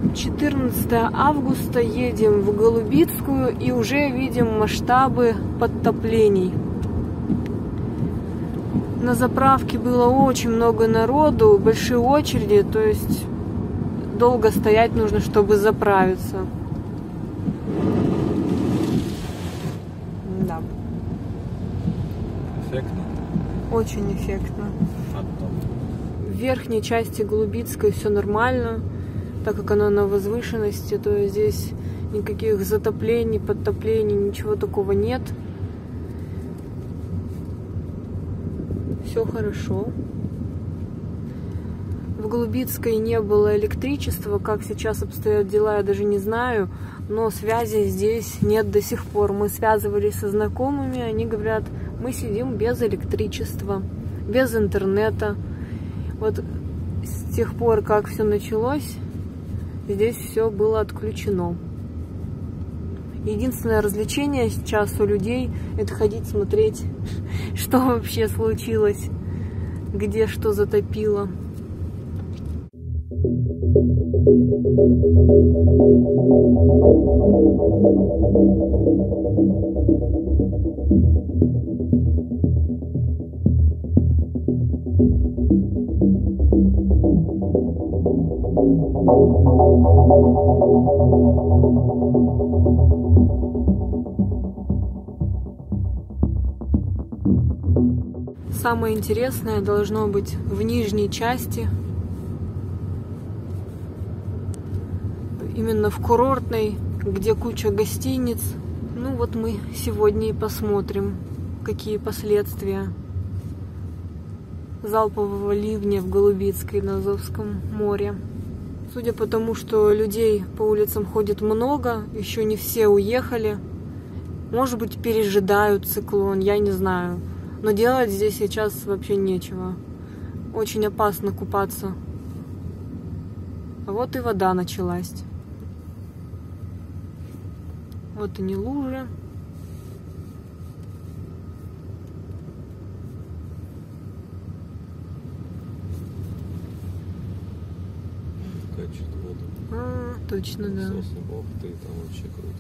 14 августа, едем в Голубицкую и уже видим масштабы подтоплений. На заправке было очень много народу, большие очереди, то есть долго стоять нужно, чтобы заправиться. Да. Эффектно? Очень эффектно. В верхней части Голубицкой все нормально, так как она на возвышенности, то есть здесь никаких затоплений, подтоплений, ничего такого нет. Все хорошо. В Голубицкой не было электричества, как сейчас обстоят дела, я даже не знаю, но связи здесь нет до сих пор. Мы связывались со знакомыми, они говорят, мы сидим без электричества, без интернета. Вот с тех пор, как все началось, здесь все было отключено. Единственное развлечение сейчас у людей — это ходить смотреть, что вообще случилось, где что затопило. Самое интересное должно быть в нижней части, именно в курортной, где куча гостиниц. Ну вот мы сегодня и посмотрим, какие последствия залпового ливня в Голубицкой на Азовском море. Судя по тому, что людей по улицам ходит много, еще не все уехали. Может быть, пережидают циклон, я не знаю. Но делать здесь сейчас вообще нечего. Очень опасно купаться. А вот и вода началась. Вот они лужи. Качает воду. Точно, да. Ох ты, там вообще круто.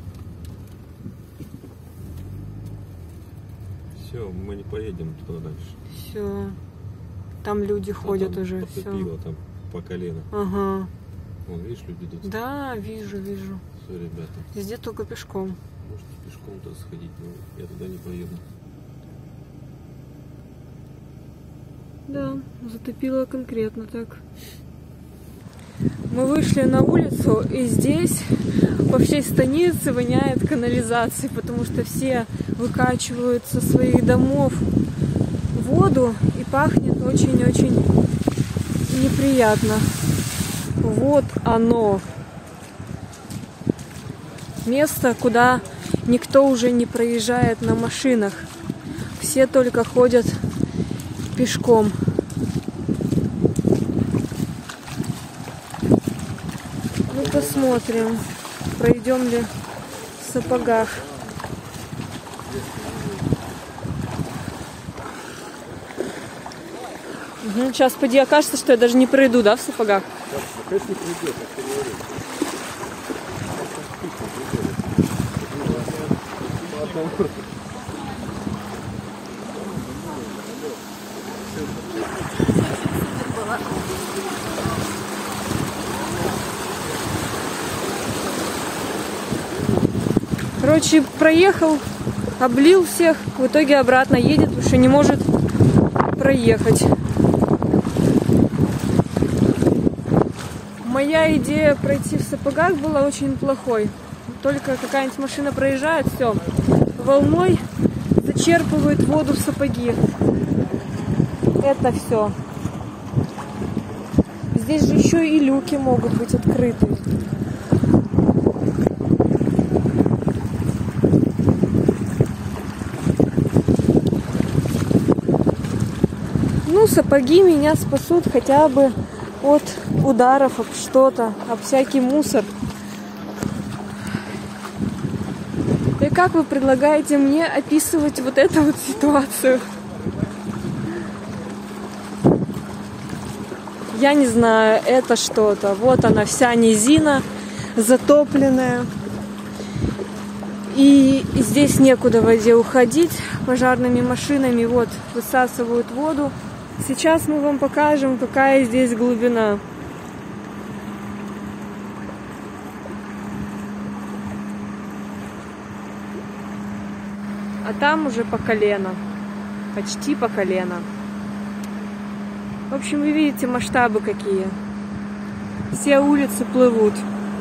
Все, мы не поедем туда дальше. Все. Там люди ходят там уже. Потопило, там по колено. Ага. Вон, видишь, люди идут. Да, вижу. Все, ребята. Везде только пешком. Может пешком-то сходить, но я туда не поеду. Да, затопило конкретно так. Мы вышли на улицу, и здесь по всей станице воняет канализацией, потому что все выкачивают со своих домов воду, и пахнет очень-очень неприятно. Вот оно. Место, куда никто уже не проезжает на машинах. Все только ходят пешком. Ну, посмотрим, пройдем ли в сапогах. Сейчас поди, окажется, что я даже не пройду, да, в сапогах? Конечно, придет, я говорю. Короче, проехал, облил всех, в итоге обратно едет, потому что не может проехать. Моя идея пройти в сапогах была очень плохой. Только какая-нибудь машина проезжает, все, волной зачерпывает воду в сапоги. Это все. Здесь же еще и люки могут быть открыты. Ну, сапоги меня спасут хотя бы от ударов об что-то, об всякий мусор. И как вы предлагаете мне описывать вот эту вот ситуацию? Я не знаю, это что-то. Вот она, вся низина затопленная. И здесь некуда в воде уходить. Пожарными машинами вот высасывают воду. Сейчас мы вам покажем, какая здесь глубина. А там уже по колено. Почти по колено. В общем, вы видите масштабы какие. Все улицы плывут.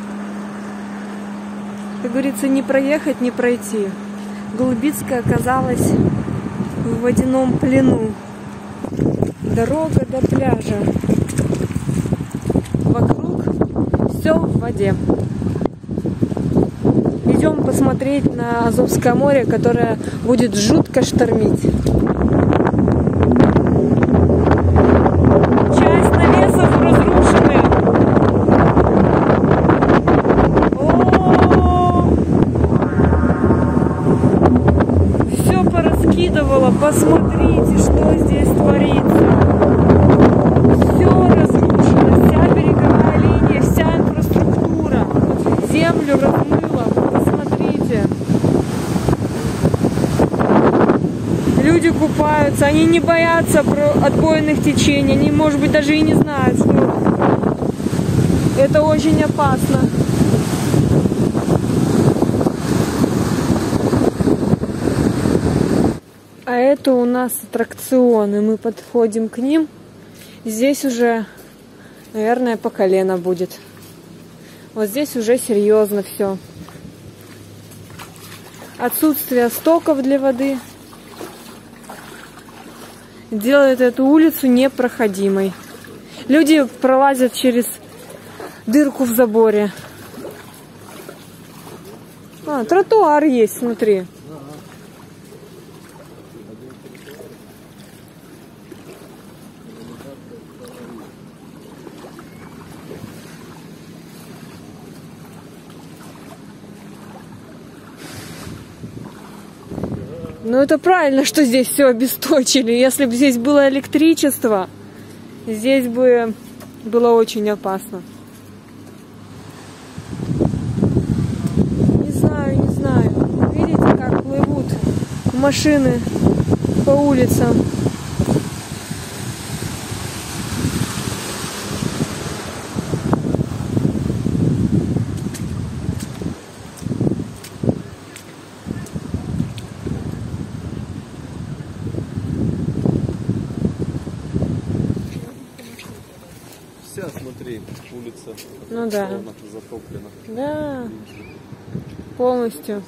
Как говорится, не проехать, не пройти. Голубицкая оказалась в водяном плену. Дорога до пляжа. Вокруг все в воде. Идем посмотреть на Азовское море, которое будет жутко штормить. Часть навесов разрушены. Все пораскидывало. Посмотрите, что здесь творится. Все разрушено. Вся береговая линия, вся инфраструктура. Землю размыло. Посмотрите. Люди купаются, они не боятся отбойных течений, они, может быть, даже и не знают, что это очень опасно. А это у нас аттракционы, мы подходим к ним, здесь уже, наверное, по колено будет. Вот здесь уже серьезно все. Отсутствие стоков для воды делает эту улицу непроходимой. Люди пролазят через дырку в заборе. А, тротуар есть внутри. Ну это правильно, что здесь все обесточили. Если бы здесь было электричество, здесь бы было очень опасно. Не знаю, не знаю. Видите, как плывут машины по улицам. Вся, смотри, улица. Ну да. Затоплена. Да. Полностью.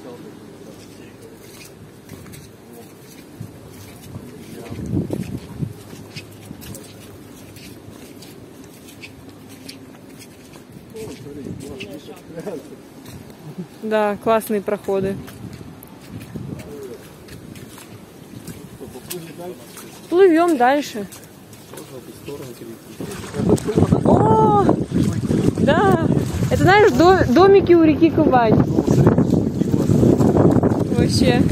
Да, классные проходы. Плывем дальше. О, да. Это, знаешь, домики у реки Кубань. Вообще.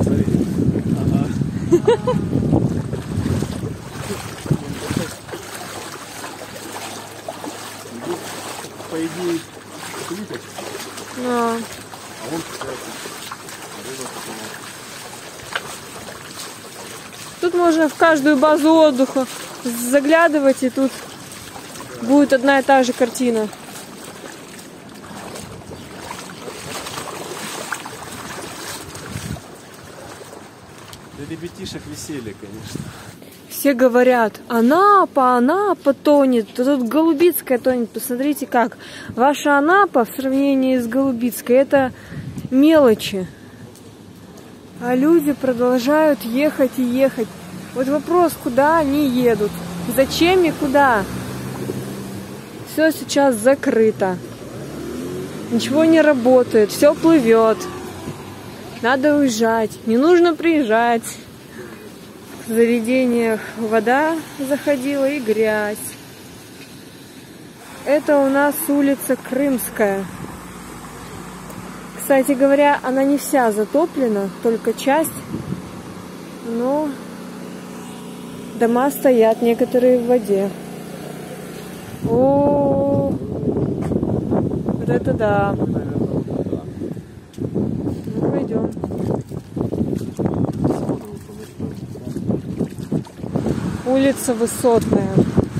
По идее, А вон тут можно в каждую базу отдыха заглядывать, и тут будет одна и та же картина. для ребятишек веселье, конечно. Все говорят, Анапа тонет, тут Голубицкая тонет. Посмотрите как. Ваша Анапа в сравнении с Голубицкой — это мелочи. А люди продолжают ехать и ехать. Вот вопрос, куда они едут? Зачем и куда? Все сейчас закрыто. Ничего не работает, все плывет. Надо уезжать, не нужно приезжать. В заведениях вода заходила и грязь. Это у нас улица Крымская. Кстати говоря, она не вся затоплена, только часть. Но дома стоят некоторые в воде. О, вот это да. Ну, пойдем. Улица Высотная.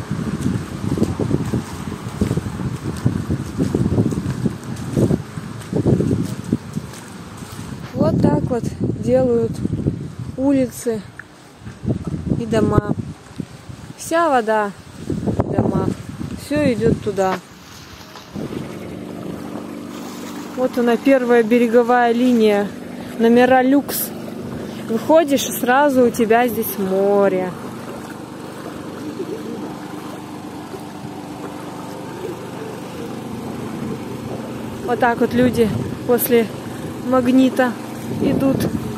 Вот так вот делают улицы и дома. Вся вода в домах. Все идет туда. Вот она, первая береговая линия. Номера люкс. Выходишь, и сразу у тебя здесь море. Вот так вот люди после Магнита идут